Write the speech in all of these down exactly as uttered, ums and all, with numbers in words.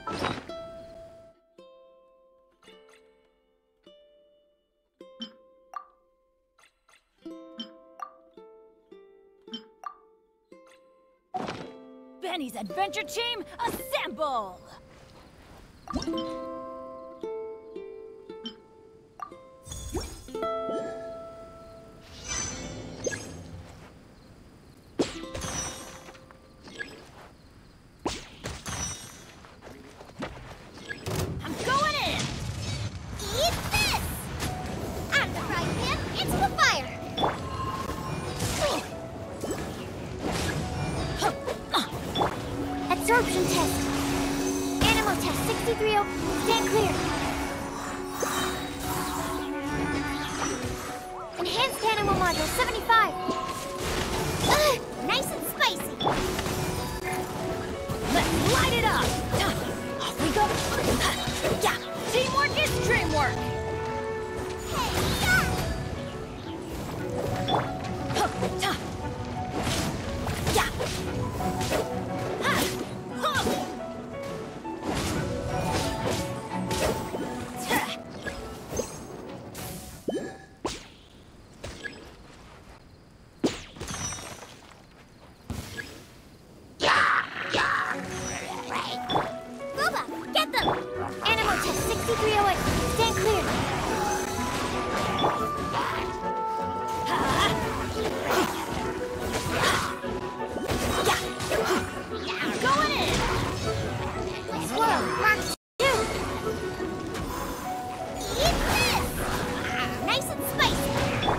Benny's Adventure Team, assemble! I'm going in! Eat this! Out of the frying pan, into the fire! Absorption test. Animal test sixty-three oh. Stand clear. Enhanced animal module seventy-five. Ugh, nice and spicy. Let's light it up! Off we go! Yeah! Teamwork is dreamwork! Hey, yeah! Booba, get them! Animal test sixty-three oh eight. Stand clear. Going in! Swirl, mark two. Eat this! Nice and spicy.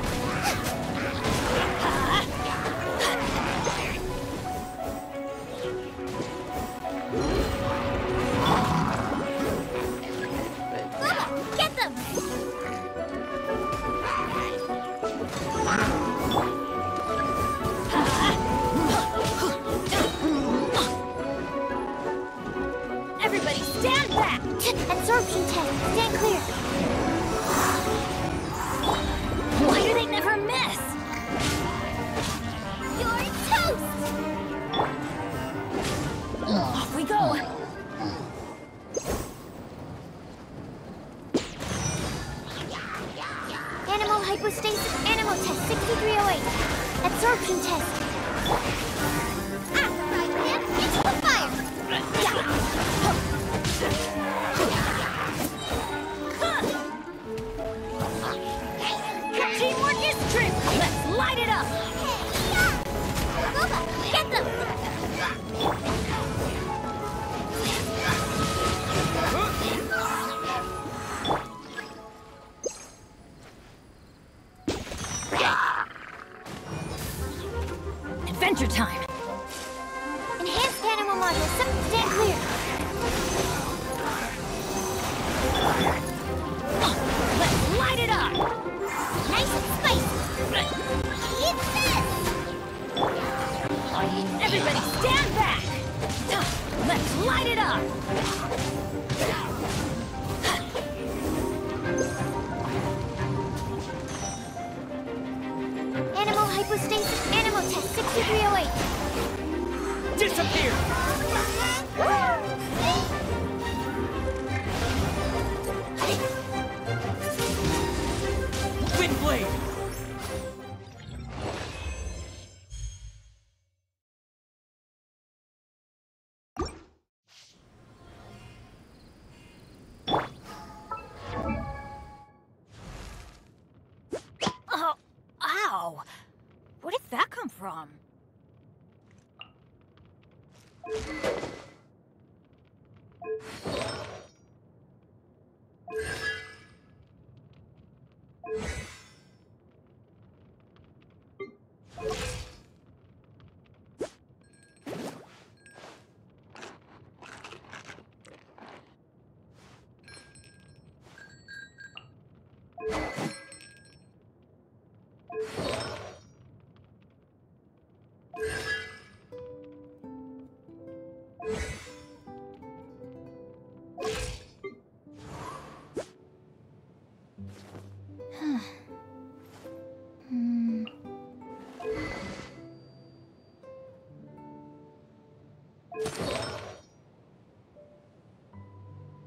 Bubba, get them! Everybody stand back! Absorption test. Stand clear. Why do they never miss? You're toast! Off we go! Animal hypostasis. Animal test sixty-three oh eight. Absorption test. Out the frying pan, into the fire! Teamwork is dreamwork! Let's light it up! Hey, yeah! Booba, get them! Adventure time! Enhanced animal module seven. Stand clear. Let's light it up! Nice and spicy. Eat this! Everybody stand back! Let's light it up! Animal hypostasis. Animal test sixty-three oh eight. Disappear! Windblade! Oh, ow! Where did that come from?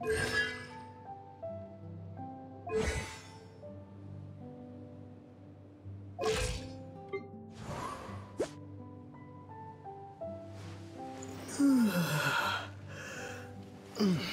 Mm.